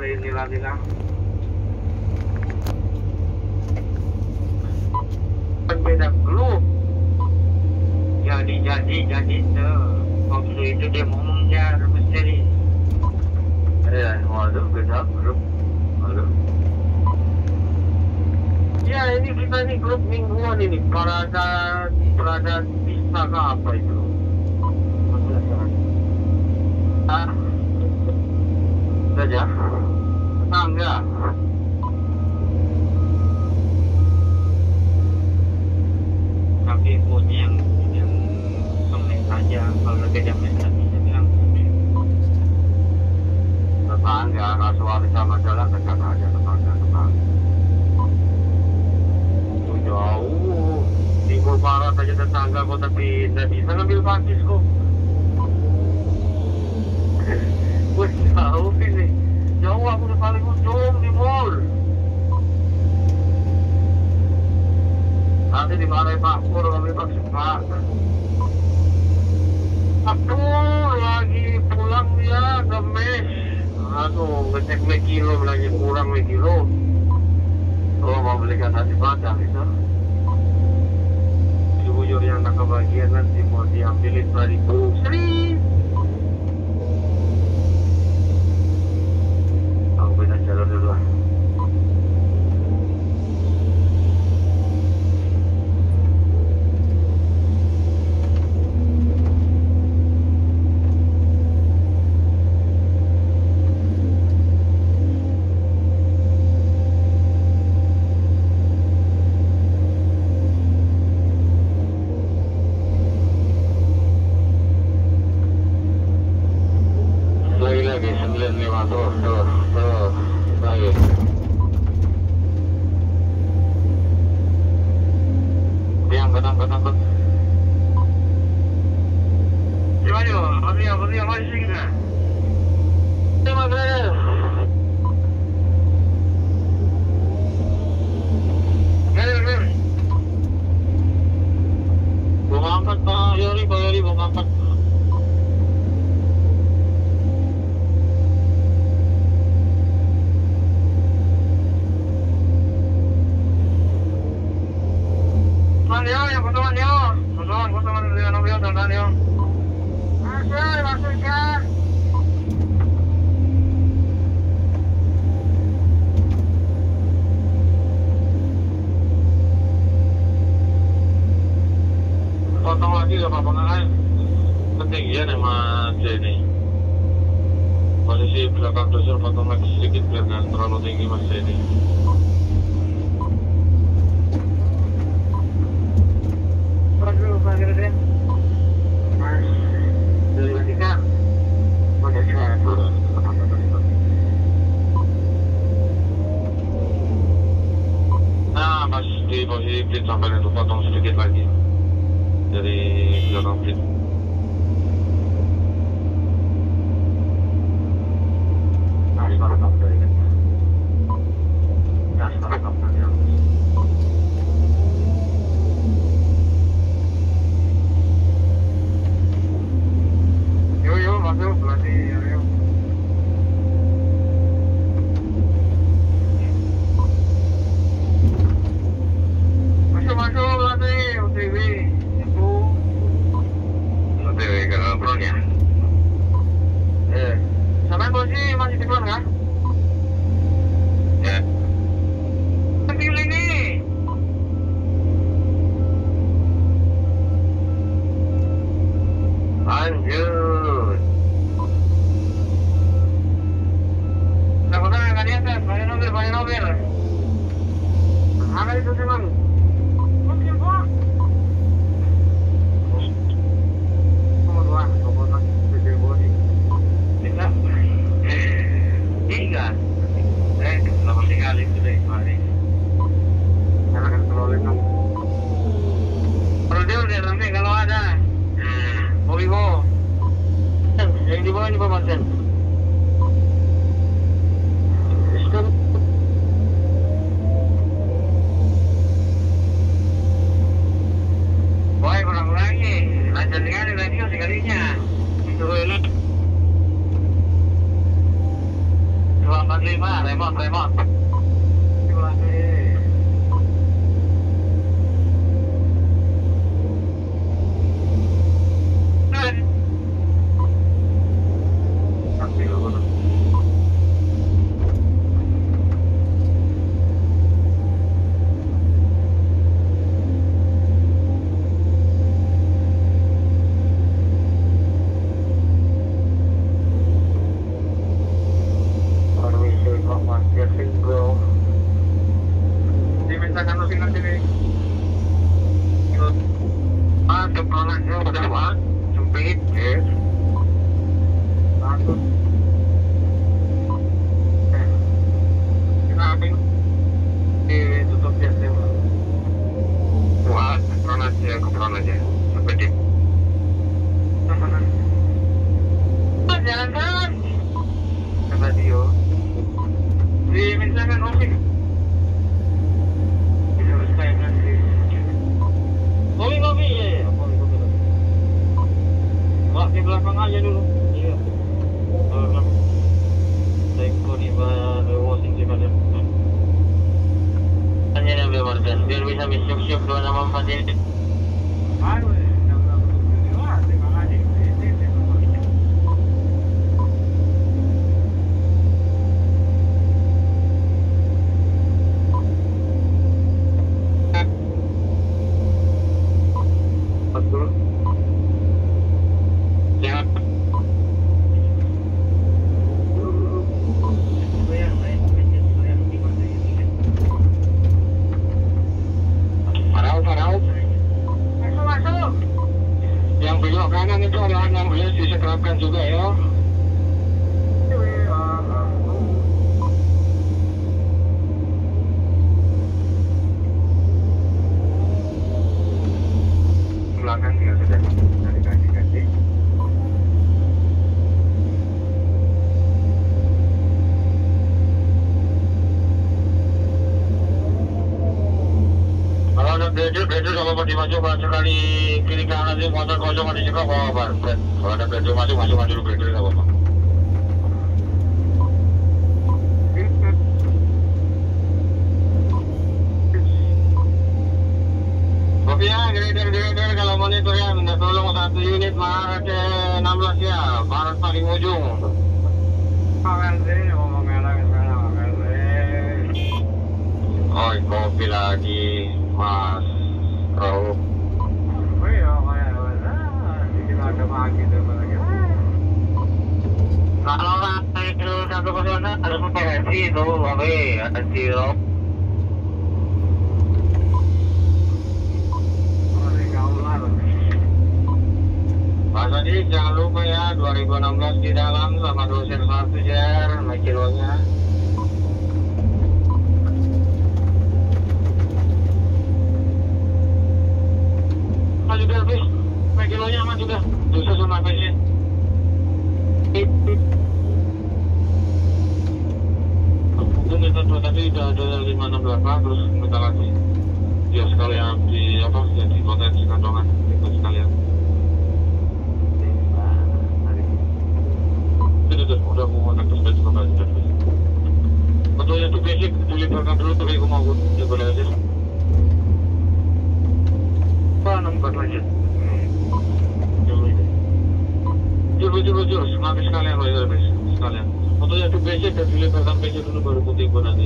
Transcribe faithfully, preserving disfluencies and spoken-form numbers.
nila-nila. Beda grup. Jadi jadi jadi tuh waktu itu dia ngomongnya mesti. Eh, waduh beda grup. Waduh. Ya ini kita nih grup mingguan ini Parada Parada Pistaka apa itu? Ah, saja. Tetangga. Tapi punya yang yang semen saja. Kalau lebih jam bisa bisa bilang tetangga. Kalau suami sama jalan dekat aja tetangga tetangga. Itu jauh. Timur barat aja tetangga kok tapi tidak bisa ngambil pakis kok. Wih jauh ini. Jauh aku udah paling ujung di mall. Nanti dimarahin Pak Pur kalau beli vaksin Pak. Aduh, lagi pulang dia gemes. Aduh, ngecek kilo lagi kurang kilo. Oh, mau belikan nasi padang itu. Si bujur yang nak kebagian nanti mau diambilin bariku. Sering. Aku beda jalur dulu lah. Ketinggian emang ini posisi belakang dosor potong lagi sedikit biar nggak terlalu tinggi mas ini. Waduh, Pak Gerden. Mas, beli tiga. Udah saya turun. Nah, pas di posisi plit sampai itu potong sedikit lagi dari belakang plit. empat lima, remote, remote. Sekali kiri kanan sih motor kosong ada juga bawa bar. Kalau ada bedroom masuk masuk dulu bedroom nggak apa-apa. Tapi ya grader-grader kalau monitor ya minta tolong satu unit mah ke enam belas ya barat paling ujung. Makan sih ngomong enak sana makan sih. Oh kopi lagi Mas Rauf. Kalau naik ke satu kosongan harus pakai taksi itu, oke, taksi itu. Mas Adi, jangan lupa ya, dua ribu enam belas di dalam sama dosen satu share, naik kilonya. Mas juga habis, naik kilonya mas juga, dosen sama habisnya. Tadi udah ada lima enam delapan terus minta lagi ya sekalian di apa jadi potensi kandungan itu sekalian itu udah udah mau kontak terus juga nggak sudah untuk yang itu basic dilibatkan dulu tapi aku mau ya boleh aja apa nomor lagi jujur jujur jujur ngambil sekalian loh ya sekalian untuk yang itu basic dan dilibatkan basic dulu baru putih pun nanti